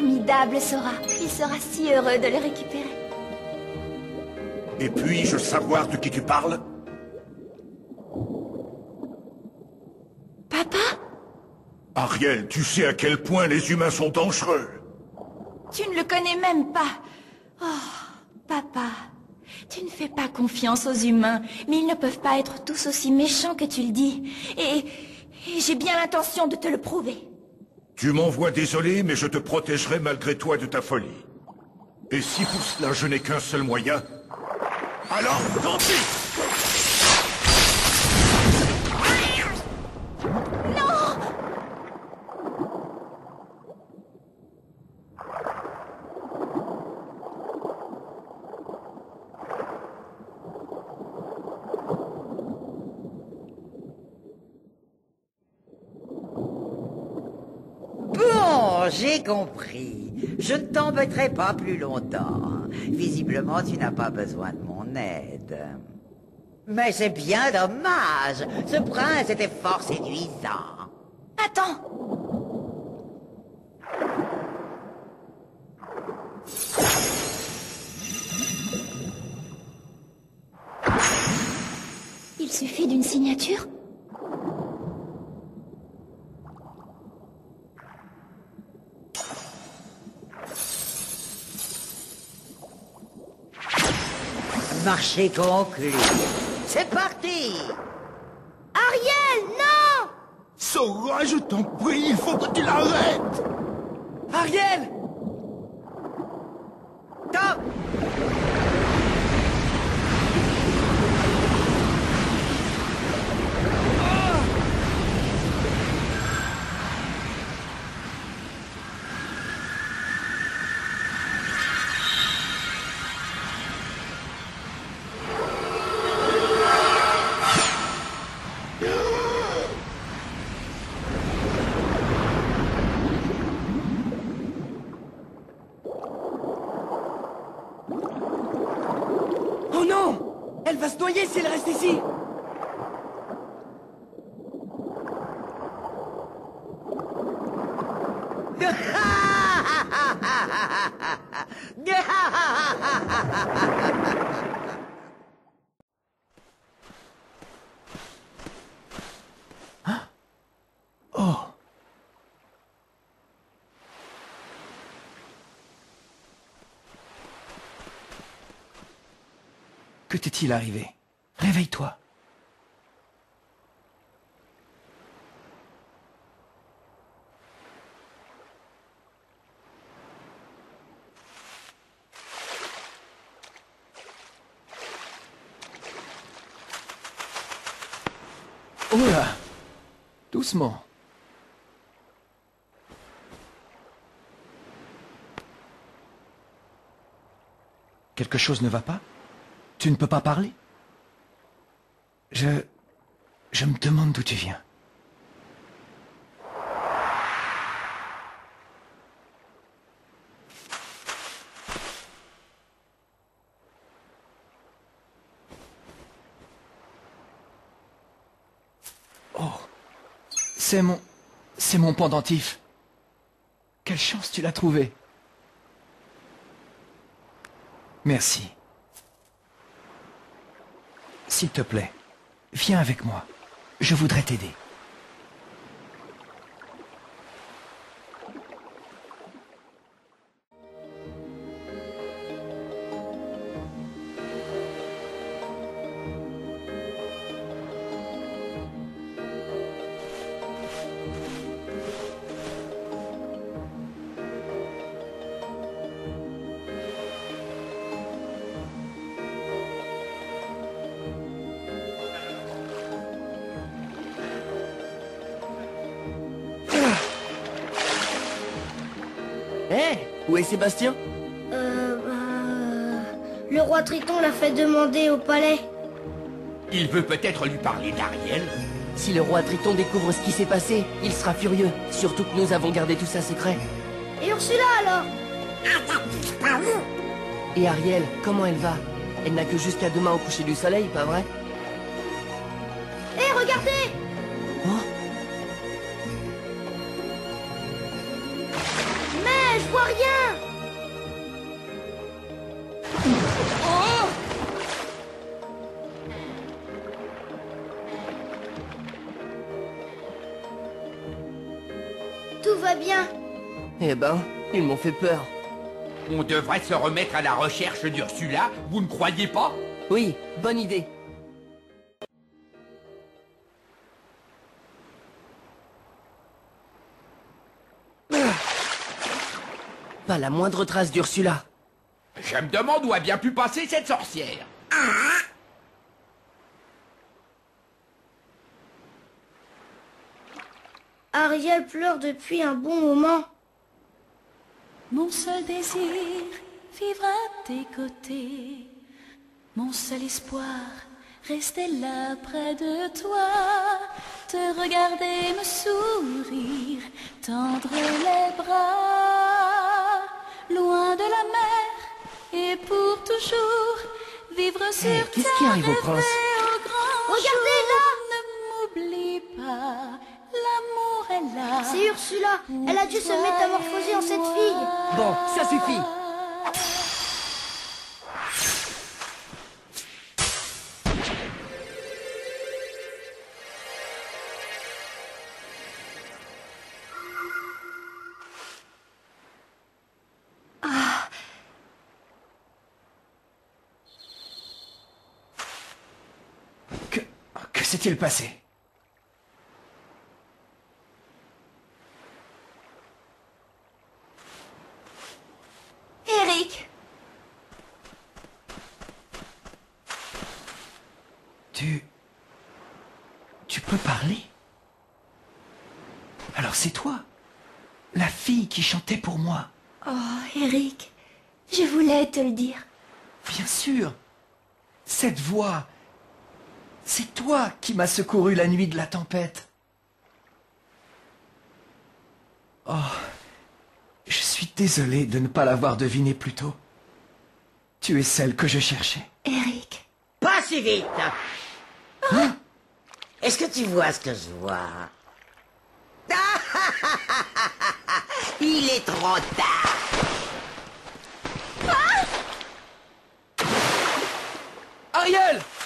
formidable, Sora. Il sera si heureux de les récupérer. Et puis-je savoir de qui tu parles? Papa? Ariel, tu sais à quel point les humains sont dangereux. Tu ne le connais même pas. Oh, papa. Tu ne fais pas confiance aux humains, mais ils ne peuvent pas être tous aussi méchants que tu le dis. Et j'ai bien l'intention de te le prouver. Tu m'envoies désolé, mais je te protégerai malgré toi de ta folie. Et si pour cela je n'ai qu'un seul moyen, alors tant pis! Bon, j'ai compris. Je ne t'embêterai pas plus longtemps. Visiblement, tu n'as pas besoin de mon aide. Mais c'est bien dommage. Ce prince était fort séduisant. Attends. Il suffit d'une signature? Marché conclu. C'est parti! Ariel, non! Sora, je t'en prie, il faut que tu l'arrêtes! Ariel! Top! Oh non! Elle va se noyer si elle reste ici! Oh. Que t'est-il arrivé? Réveille-toi. Oh là! Doucement. Quelque chose ne va pas? Tu ne peux pas parler? Je me demande d'où tu viens. Oh, c'est mon pendentif. Quelle chance tu l'as trouvé. Merci. S'il te plaît, viens avec moi. Je voudrais t'aider. Hé, où est Sébastien? Le roi Triton l'a fait demander au palais. Il veut peut-être lui parler d'Ariel. Si le roi Triton découvre ce qui s'est passé, il sera furieux. Surtout que nous avons gardé tout ça secret. Et Ursula alors? Et Ariel, comment elle va? Elle n'a que jusqu'à demain au coucher du soleil, pas vrai? Hé, regardez! Oh, Mais je vois rien. Tout va bien. Eh ben, ils m'ont fait peur. On devrait se remettre à la recherche d'Ursula, vous ne croyez pas? Oui, bonne idée. Pas la moindre trace d'Ursula. Je me demande où a bien pu passer cette sorcière. Ariel pleure depuis un bon moment. Mon seul désir, vivre à tes côtés. Mon seul espoir, rester là près de toi. Te regarder me sourire, tendre les bras. Loin de la mer, et pour toujours, vivre sur Qu'est-ce terre, qui arrive au prince? rêver au grand Regardez, jour. Ne m'oublie pas, l'amour est là. C'est Ursula. Elle a dû se métamorphoser en cette fille. Bon, ça suffit. Que s'est-il passé? Eric, Tu peux parler? Alors c'est toi, la fille qui chantait pour moi. oh Eric, je voulais te le dire. Bien sûr. Cette voix, c'est toi qui m'as secouru la nuit de la tempête. Oh, je suis désolé de ne pas l'avoir deviné plus tôt. Tu es celle que je cherchais. Eric, Pas si vite. Est-ce que tu vois ce que je vois? Il est trop tard. Ariel!